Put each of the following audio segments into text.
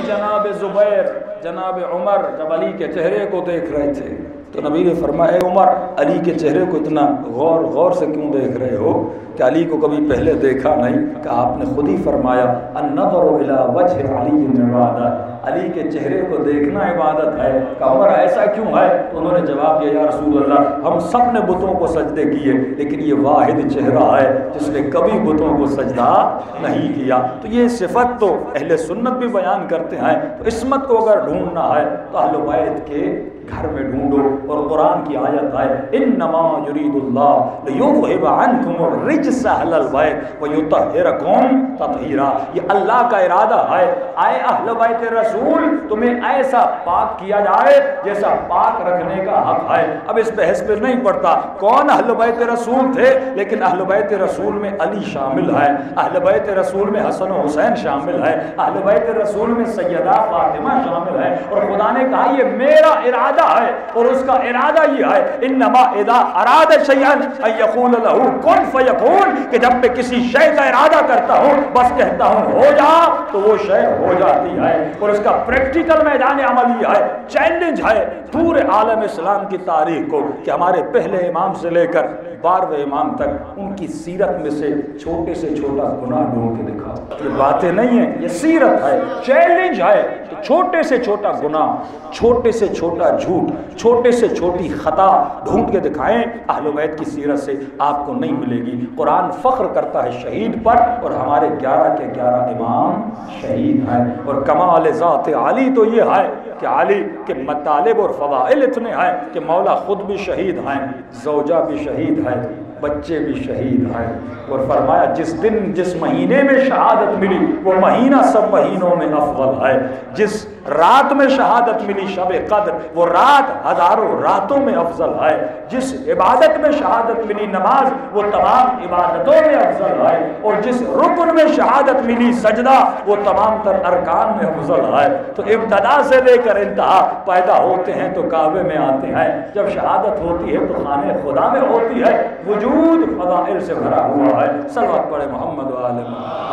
جناب زبیر جناب عمر جب علی کے چہرے کو دیکھ رہے تھے تو نبی نے فرمایا اے عمر علی کے چہرے کو اتنا غور سے کیوں دیکھ رہے ہو کہ علی کو کبھی پہلے دیکھا نہیں؟ کہ آپ نے خود ہی فرمایا النظر الی وجہ علی عبادت، علی کے چہرے کو دیکھنا عبادت ہے۔ کہ عمر ایسا کیوں ہے؟ انہوں نے جواب دیا یا رسول اللہ ہم سب نے بتوں کو سجدے کیے لیکن یہ واحد چہرہ ہے جس نے کبھی بتوں کو سجدہ نہیں کیا۔ تو یہ صفت تو اہل سنت بھی بیان کرتے ہیں۔ تو عصمت کو اگر ڈھونڈنا ہے تو اہل بیت کے گھر میں ڈھونڈو، اور قرآن کی آیت ہے انما یرید اللہ لیذھب عنکم الرجس اہل البیت ویطہرکم تطہیرا، یہ اللہ کا ارادہ ہے اے اہل بیت رسول تمہیں ایسا پاک کیا جائے جیسا پاک رکھنے کا حق ہے۔ اب اس بحث پہ نہیں پڑتا کون اہل بیت رسول تھے، لیکن اہل بیت رسول میں علی شامل ہے، اہل بیت رسول میں حسن و حسین شامل ہے، اہل بیت رسول میں سیدہ فاطمہ شامل ہے، اور خدا نے کہا یہ میرا ارادہ ہے، اور اس کا ارادہ یہ ہے انما اذا اراد شیئا ان یقول له کن فیکون، کہ جب میں کسی شے کا ارادہ کرتا ہوں بس کہتا ہوں ہو جا تو وہ شے ہو جاتی ہے، اور اس کا پریکٹیکل میدان عمل یہ ہے، چیلنج ہے پورے عالم اسلام کی تاریخ کو کہ ہمارے پہلے امام سے لے کر 12ویں امام تک ان کی سیرت میں سے چھوٹا گناہ ڈھونڈ کے دکھاؤ۔ یہ باتیں نہیں ہیں، یہ سیرت ہے، چیلنج ہے کہ چھوٹے سے چھوٹا گناہ، چھوٹے سے چھوٹا جھوٹ، چھوٹے سے چھوٹی خطا ڈھونڈ کے دکھائیں، اہل بیت کی سیرت سے آپ کو نہیں ملے گی۔ قرآن فخر کرتا ہے شہید پر، اور ہمارے 11 کے 11 امام شہید ہیں، اور کمال ذات علی تو یہ ہے کہ علی کے مطالب اور فضائل اتنے ہیں کہ مولا خود بھی شہید ہیں، زوجہ بھی شہید ہے، بچے بھی شہید ہیں، اور فرمایا جس دن جس مہینے میں شہادت ملی وہ مہینہ سب مہینوں میں افضل ہے، جس رات میں شہادت ملی شب قدر وہ رات ہزاروں راتوں میں افضل ہے، جس عبادت میں شہادت ملی نماز وہ تمام عبادتوں میں افضل ہے، اور جس رکن میں شہادت ملی سجدہ وہ تمام تر ارکان میں افضل ہے۔ تو ابتدا سے لے کر انتہا پیدا ہوتے ہیں تو کعبے میں آتے ہیں، جب شہادت ہوتی ہے تو خانے خدا میں ہوتی ہے، وجود فضائل سے بھرا ہوا ہے۔ صلوات پڑھے محمد و آل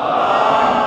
محمد۔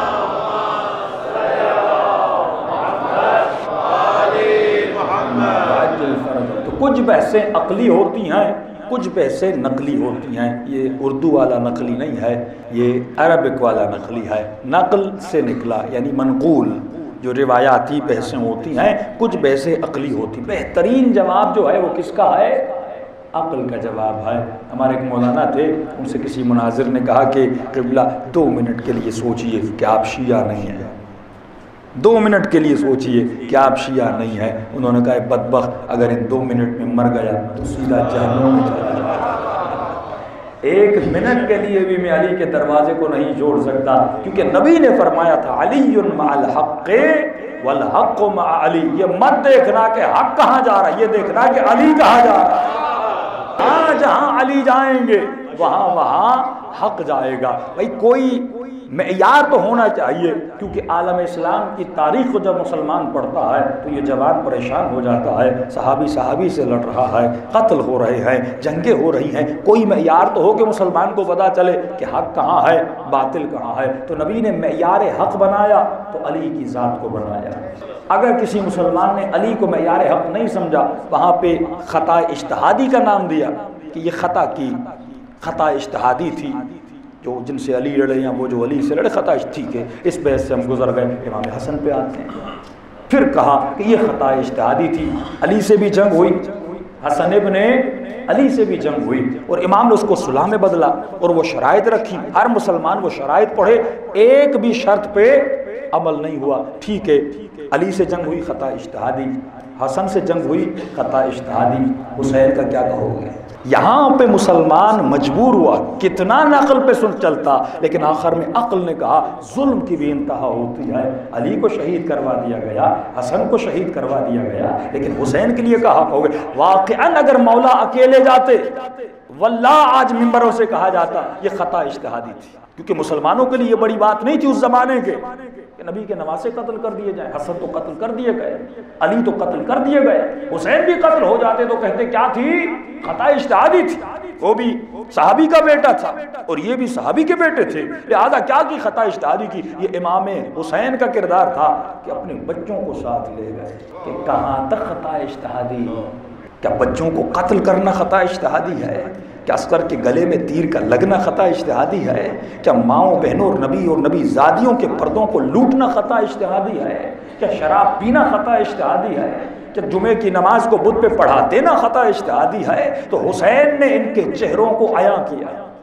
تو کچھ بحثیں عقلی ہوتی ہیں، کچھ بحثیں نقلی ہوتی ہیں، یہ اردو والا نقلی نہیں ہے، یہ عربک والا نقلی ہے، نقل سے نکلا یعنی منقول، جو روایاتی بحثیں ہوتی ہیں، کچھ بحثیں عقلی ہوتی ہیں۔ بہترین جواب جو ہے وہ کس کا ہے؟ عقل کا جواب ہے۔ ہمارے ایک مولانا تھے، ان سے کسی مناظر نے کہا کہ قبلہ 2 منٹ کے لیے سوچئے کہ آپ شیعہ نہیں ہیں، 2 منٹ کے لیے سوچئے کہ آپ شیعہ نہیں ہیں۔ انہوں نے کہا بدبخت اگر ان 2 منٹ میں مر گیا تو سیدھا جہنم میں چلا جائے۔ 1 منٹ کے لیے بھی میں علی کے دروازے کو نہیں جوڑ سکتا، کیونکہ نبی نے فرمایا تھا علی مع الحق والحق مع علی، یہ مت دیکھنا کہ حق کہاں جا رہا ہے، یہ دیکھنا کہ علی کہاں جا رہا ہے۔ جہاں علی جائیں گے وہاں حق جائے گا۔ بھائی کوئی معیار تو ہونا چاہیے، کیونکہ عالم اسلام کی تاریخ کو جب مسلمان پڑھتا ہے تو یہ جوان پریشان ہو جاتا ہے، صحابی سے لڑ رہا ہے، قتل ہو رہے ہیں، جنگیں ہو رہی ہیں، کوئی معیار تو ہو کہ مسلمان کو پتہ چلے کہ حق کہاں ہے باطل کہاں ہے۔ تو نبی نے معیار حق بنایا تو علی کی ذات کو بنایا۔ اگر کسی مسلمان نے علی کو معیار حق نہیں سمجھا، وہاں پہ خطا اجتہادی کا نام دیا کہ یہ خطا اجتہادی تھی، جو جن سے علی لڑے یا وہ جو علی سے لڑے خطا ٹھیک ہے، اس بحث سے ہم گزر گئے۔ امام حسن پہ آتے ہیں، پھر کہا کہ یہ خطا اجتہادی تھی، علی سے بھی جنگ ہوئی، حسن ابن علی سے بھی جنگ ہوئی، اور امام نے اس کو صلح میں بدلا اور وہ شرائط رکھی، ہر مسلمان وہ شرائط پڑھے، ایک بھی شرط پہ عمل نہیں ہوا، ٹھیک ہے علی سے جنگ ہوئی خطا اجتہادی، حسن سے جنگ ہوئی خطا اجتہادی، حسین کا کیا کہو گے؟ یہاں پہ مسلمان مجبور ہوا، کتنا نقل پہ سن چلتا، لیکن آخر میں عقل نے کہا ظلم کی بھی انتہا ہوتی ہے، علی کو شہید کروا دیا گیا، حسن کو شہید کروا دیا گیا، لیکن حسین کے لیے کہا کہو گے؟ واقعاً اگر مولا اکیلے جاتے واللہ آج ممبروں سے کہا جاتا یہ خطا اجتہادی تھی، کیونکہ مسلمانوں کے لیے یہ بڑی بات نہیں تھی اس زمانے کے کہ نبی کے نواسے قتل کر دیے جائیں، حسن تو قتل کر دیے گئے، علی تو قتل کر دیے گئے، حسین بھی قتل ہو جاتے تو کہتے کیا تھی؟ خطا اجتہادی تھی۔ وہ بھی صحابی کا بیٹا تھا اور یہ بھی صحابی کے بیٹے تھے، لہذا کیا کی خطا اجتہادی کی؟ یہ امام حسین کا کردار تھا کہ اپنے بچوں کو ساتھ لے گئے کہ کہاں تک خطا اجتہادی؟ کیا بچوں کو قتل کرنا خطا اجتہادی ہے؟ کیا عسکر کے گلے میں تیر کا لگنا خطا اجتہادی ہے؟ کیا ماؤں بہنوں اور نبی زادیوں کے پردوں کو لوٹنا خطا اجتہادی ہے؟ کیا شراب پینا خطا اجتہادی ہے؟ کیا جمعے کی نماز کو بت پہ پڑھا دینا خطا اجتہادی ہے؟ تو حسین نے ان کے چہروں کو عیاں کیا،